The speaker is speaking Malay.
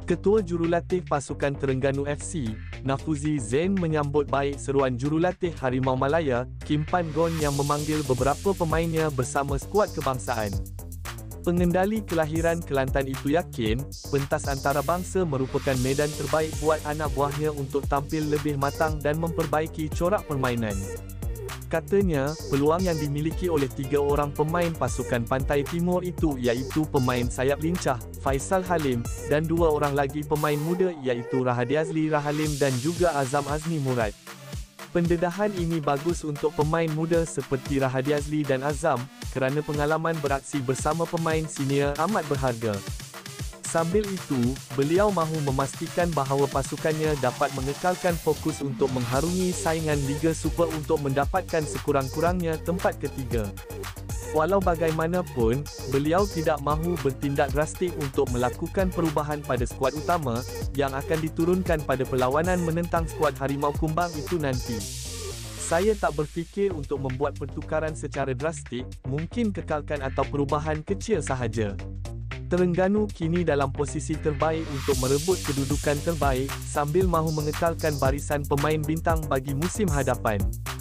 Ketua Jurulatih Pasukan Terengganu FC, Nafuzi Zain menyambut baik seruan Jurulatih Harimau Malaya, Kim Pan Gon yang memanggil beberapa pemainnya bersama skuad kebangsaan. Pengendali kelahiran Kelantan itu yakin, pentas antarabangsa merupakan medan terbaik buat anak buahnya untuk tampil lebih matang dan memperbaiki corak permainan. Katanya, peluang yang dimiliki oleh 3 orang pemain pasukan Pantai Timur itu iaitu pemain sayap lincah, Faisal Halim, dan 2 orang lagi pemain muda iaitu Rahadiazli Rahalim dan juga Azam Azmi Murad. Pendedahan ini bagus untuk pemain muda seperti Rahadiazli dan Azam, kerana pengalaman beraksi bersama pemain senior amat berharga. Sambil itu, beliau mahu memastikan bahawa pasukannya dapat mengekalkan fokus untuk mengharungi saingan Liga Super untuk mendapatkan sekurang-kurangnya tempat ketiga. Walau bagaimanapun, beliau tidak mahu bertindak drastik untuk melakukan perubahan pada skuad utama, yang akan diturunkan pada perlawanan menentang skuad Harimau Kumbang itu nanti. Saya tak berfikir untuk membuat pertukaran secara drastik, mungkin kekalkan atau perubahan kecil sahaja. Terengganu kini dalam posisi terbaik untuk merebut kedudukan terbaik, sambil mahu mengekalkan barisan pemain bintang bagi musim hadapan.